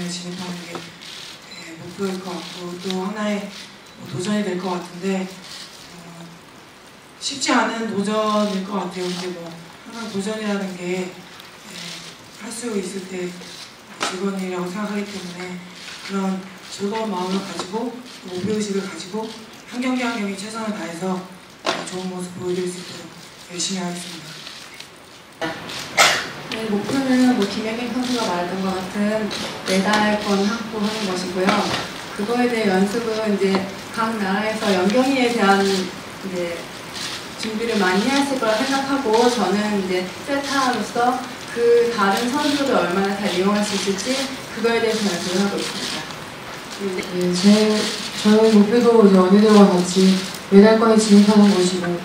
진입하는 게 목표일 것 같고 또 하나의 도전이 될 것 같은데 쉽지 않은 도전일 것 같아요. 근데 뭐 항상 도전이라는 게 할 수 있을 때 즐거운 일이라고 생각하기 때문에 그런 즐거운 마음을 가지고 목표의식을 가지고 한 경기 한 경기 최선을 다해서 좋은 모습 보여드릴 수 있도록 열심히 하겠습니다. 네, 목표는 김연경 선수가 말했던 것 같은 메달권 확보하는 것이고요. 그거에 대해 연습은 이제 각 나라에서 연경이에 대한 이제 준비를 많이 했을 거라 생각하고 저는 이제 세타로서 그 다른 선수를 얼마나 잘 이용할 수 있을지 그거에 대해서 연습을 하고 있습니다. 네, 저의 목표도 이제 언니들과 같이 메달권에 진입하는 것이고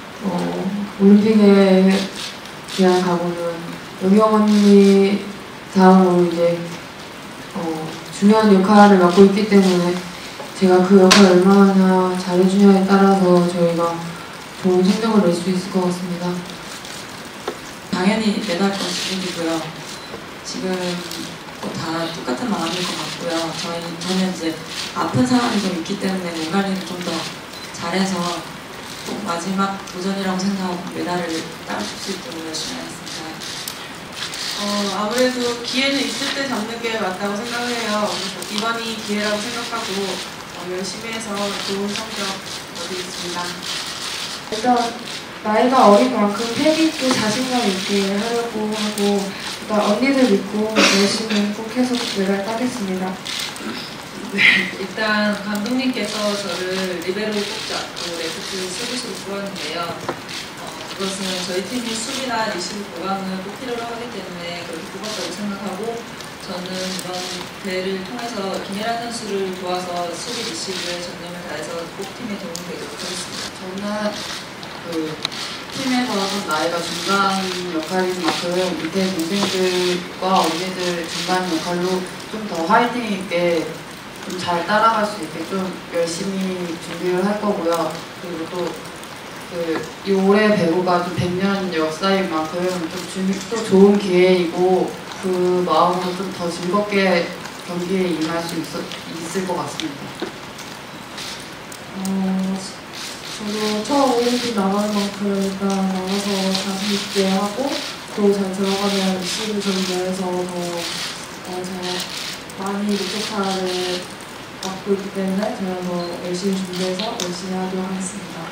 올림픽에 대한 각오는 연경 언니 다음으로 이제 중요한 역할을 맡고 있기 때문에 제가 그 역할을 얼마나 잘해주냐에 따라서 저희가 좋은 성적을 낼 수 있을 것 같습니다. 당연히 메달권 진입이고요. 지금 다 똑같은 마음일 것 같고요. 저는 이제 아픈 상황이 좀 있기 때문에 몸 관리를 좀 더 잘해서 꼭 마지막 도전이라고 생각하고 메달을 따올 수 있도록 열심히 하겠습니다. 아무래도 기회는 있을 때 잡는 게 맞다고 생각해요. 이번이 기회라고 생각하고 열심히 해서 좋은 성적 얻겠습니다. 일단 나이가 어린 만큼 패기 있고 자신감 있게 하려고 하고 일단 언니들 믿고 열심히 꼭 해서 메달 따겠습니다. 네, 일단 감독님께서 저를 리베로에 뽑지 않고 레프트 수비수로 뽑았는데요. 그것은 저희 팀이 수비나 리시브 보강을 꼭 필요로 하기 때문에 그렇게 뽑았다고 생각하고 저는 이번 대회를 통해서 김예란 선수를 도와서 수비 리시브에 전념을 다해서 꼭 팀에 도움이 되도록 하겠습니다. 저는 팀에서 좀 나이가 중간 역할인 만큼 밑에 동생들과 언니들 중간 역할로 좀 더 화이팅 있게 좀 잘 따라갈 수 있게 좀 열심히 준비를 할 거고요. 그리고 또 올해 배구가 좀 100년 역사인 만큼 또 좋은 기회이고 그 마음으로 좀 더 즐겁게 경기에 임할 수 있을 것 같습니다. 저도 처음 올림픽 나가는 만큼 일단 나가서 자신 있게 하고 또 잘 들어가면 리시브 전개해서 더 많이 목표타를 갖고 있기 때문에 제가 더 열심히 준비해서 열심히 하도록 하겠습니다.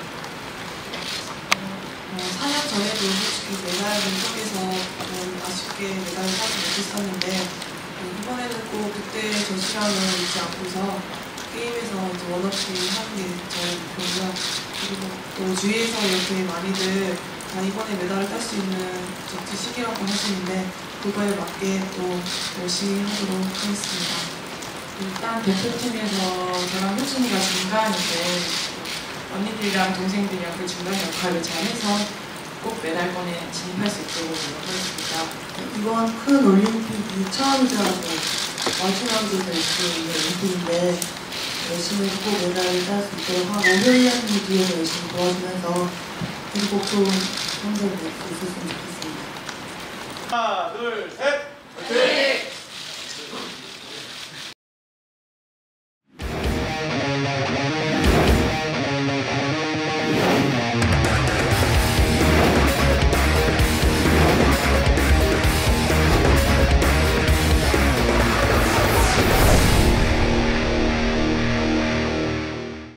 4년 전에도 솔직히 메달을 통해서 아쉽게 메달을 따지 못했었는데 이번에는 꼭 그때 저 시간을 잊지 않고서 게임에서 원없이 하는 게 저의 목표고요. 그리고 또 주위에서 이렇게 많이들 이번에 메달을 딸 수 있는 적지 시기라고 하시는데 그거에 맞게 또 열심히 하도록 하겠습니다. 일단 대표팀에서 저랑 효진이가 중간인데 언니들이랑 동생들이랑 그 중간 역할을 잘해서 꼭 메달권에 진입할 수 있도록 노력하겠습니다. 이번 큰 올림픽이 처음이자고 마지막이 될 수 있는 올림픽인데 열심히 꼭 메달을 딸 수 있도록 하고 훈련이 뒤에 열심히 도와주면서 꼭 좋은 성적을 낼 수 있었으면 좋겠습니다. 하나, 둘, 셋! 화이팅!